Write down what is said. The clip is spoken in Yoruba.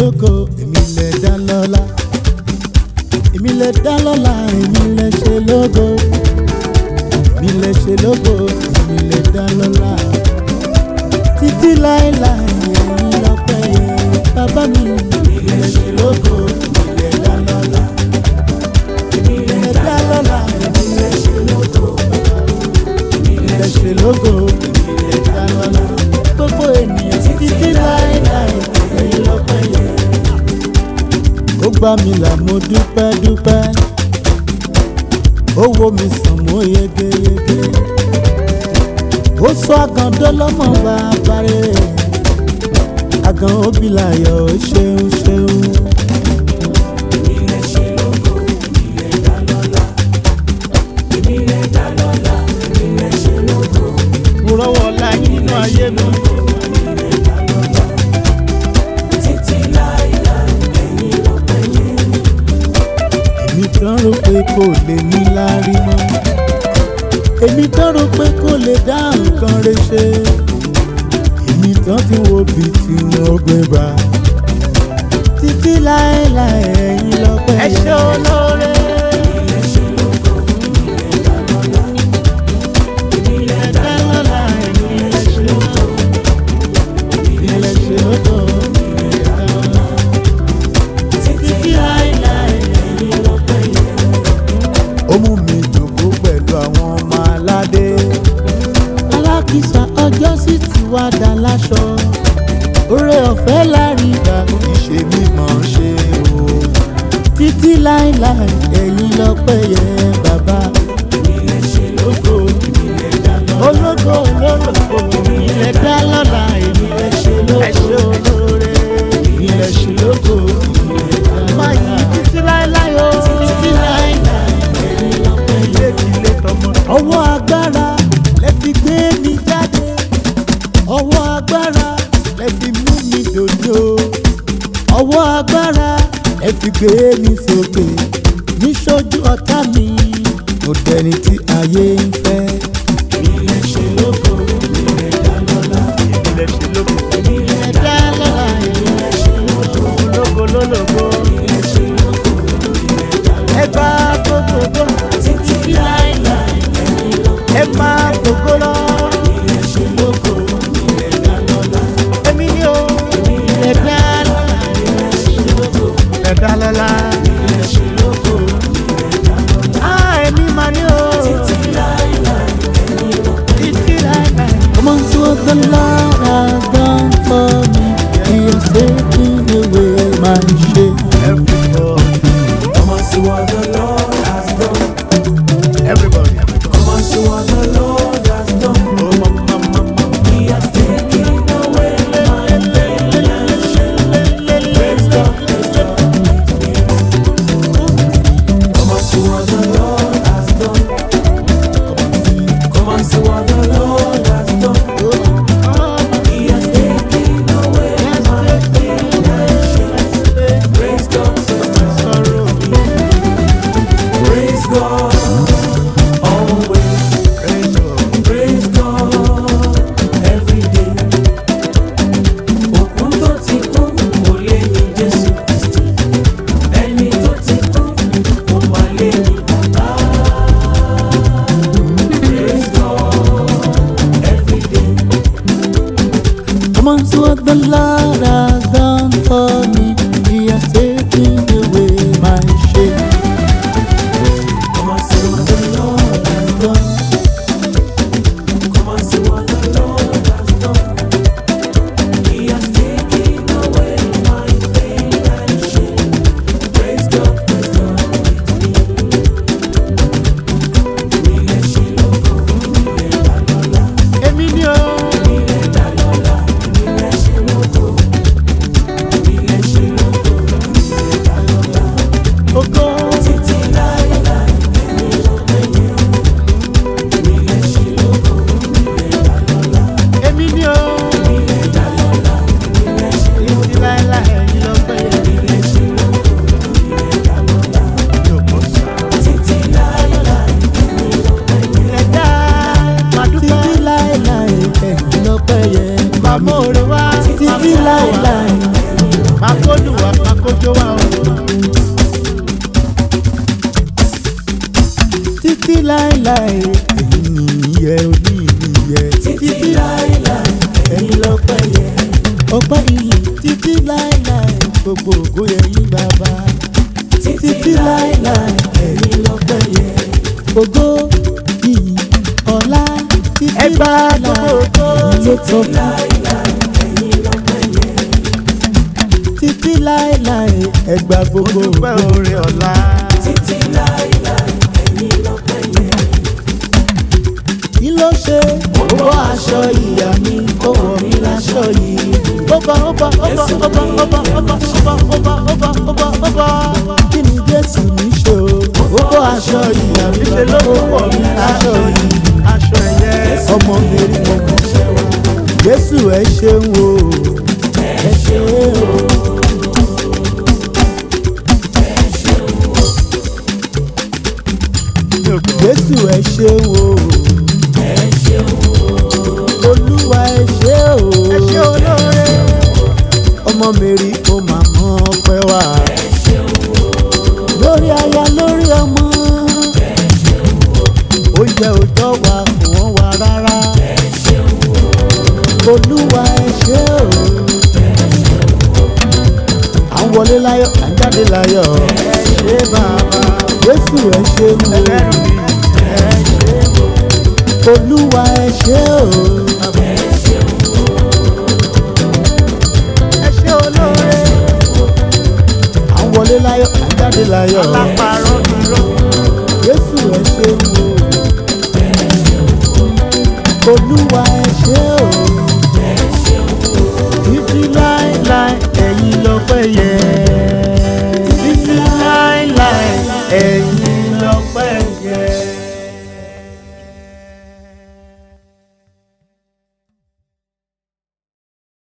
lógo, èmi lè dá lọ́lá. Èmi lè dá lọ́lá, èmi lè ṣe lógo. Èmi lè ṣe lógo, èmi lè dá lọ́lá. Títí láéláé ẹ̀yin lọ́pẹ́ yẹ bàbá mi. Èmi lè ṣe lógo, èmi lè dá lọ́lá. Èmi lè dá lọ́lá, èmi lè ṣe lógo. Èmi lè ṣe lógo, èmi lè dá lọ́lá. Gbogbo ènìyàn títí láéláé ẹ̀yin lọ́pẹ́ yẹ. Ó gbà mí là mo dúpẹ́ dúpẹ́. Ó wò mí sàn mo yegeyege. Ó sọ àgàndọ́ lọ́mọ bàbá rẹ̀. Àgàn òbí láyọ̀ ṣeun ṣeun. Èmi lè ṣe lógo, èmi lè dá lọ́lá. Èmi lè dá lọ́lá, èmi lè ṣe lógo. Mo rọ́wọ́ láyé nínú ayé mi. Èmi lè dá lọ́lá. Títí láéláé ẹ̀yin lọ́pẹ́ yẹ. Èmi tán rò pé kò lè ní láárí mọ́. Èmi tán rò pé kò lè dá nǹkan rẹ̀ ṣe. Èmi tán ti wo bí tí wọ́n gbé bá. Títí láéláé ẹ̀yin lọ́pẹ́ yẹ. Ẹ ṣé olóore. Èmi lè ṣe lógo, èmi lè dá lọ́lá. Èmi lè dá lọ́lá, èmi lè ṣe lógo. Èmi lè ṣe lógo, èmi lè dá lọ́lá. Títí láéláé ẹ̀yin lọ́pẹ́ yẹ. Ó mú mi dògbò pẹ̀lú àwọn ọmọ aládé. Alákìsà ọjọ́ sì ti wá dá láṣọ. Oore ọ̀fẹ́ lárí ìgbà kì í ṣe mímọ̀ ṣe o. Títí láéláé ẹ̀yin lọ́pẹ́ yẹ bàbá. Èmi lè ṣe lógo, èmi lè dá lọ́lá. Ológo olólùfò èmi lè dá lọ́lá, èmi lè ṣe lógo. Ẹ ṣé olóore. Èmi lè ṣe lógo, èmi lè dá lọ́lá. Máa yí títí láéláé o. Títí láéláé ẹ̀yin lọ́pẹ́ yẹ. ilé tọmọ. Ọwọ́ agbára lẹ fi gbé mi jáde. Ọwọ́ agbára lẹ fi mú mi dòdò. Ọwọ́ agbára lẹ fi gbé mi sókè. Níṣojú ọ̀tá mi, mo dẹni tí ayé ń fẹ́. Èmi lè ṣe lógo, èmi lè dá lọ́lá. Èmi lè ṣe lógo. Èmi lè dá lọ́lá, èmi lè ṣe lógo. Ológo lólógo. Èmi lè ṣe lógo, èmi lè dá lọ́lá. Ẹ bá gbogbo. Títí láéláé ẹ̀yin lọ́pẹ́ Ẹ máa gbogbo lọ. Èmi lè ṣe lógo, èmi lè dá lọ́lá. Èmi ni o. Èmi lè dá lọ́lá, èmi lè ṣe lógo. Ẹ dá lọ́lá. Èmi lè ṣe lógo, èmi lè dá lọ́lá. Èmi mà ní o. Títí láéláé. títí láéláé ẹ̀yin nìyẹ oníyẹ títí láéláé ẹ̀yin lọ́pẹ́ yẹ. ọpẹ́ iyì títí láéláé gbogbo ògo yẹ yín bàbá títí láéláé ẹ̀yin lọ́pẹ́ yẹ. ògo iyì ọlá títí láéláé títí láéláé ẹ̀yin lọ́pẹ́ yẹ. títí láéláé ẹgbà gbogbo dúpẹ́ oore ọ̀la. títí láéláé ẹ̀yin lọ́pẹ́ yẹ. kí ló ṣe ó bọ́ aṣọ ìyá mi ó wọ̀ mí láṣọ yìí. ọba kí ni Jésù ní ṣe o ó bọ́ aṣọ ìyá mi Níṣẹ́ ló ó wọ̀ mí láṣọ yìí aṣọ ẹ̀yẹ. ọmọ mi rí ọmọ Jésù ẹ ṣeun o ẹ ṣeun o. Jésù ẹ ṣeun o Olúwa ẹ ṣé o ẹ ṣé olóore. ọmọ mi rí o máa mọ ọpẹ́ wá lórí aya lórí ọmọ oúnjẹ òjò wa kò wọ́n wá rárá Olúwa ẹ ṣé o à ń wọlé láyọ̀ à ń jáde láyọ̀ ẹ ṣé bàbá. Jésù ẹ ṣeun o ẹlẹ́rù mi ẹ ṣé o. Olúwa ẹ ṣé o ẹ ṣé olóore. à ń wọlé láyọ̀ à ń jáde láyọ̀ alápàrọ̀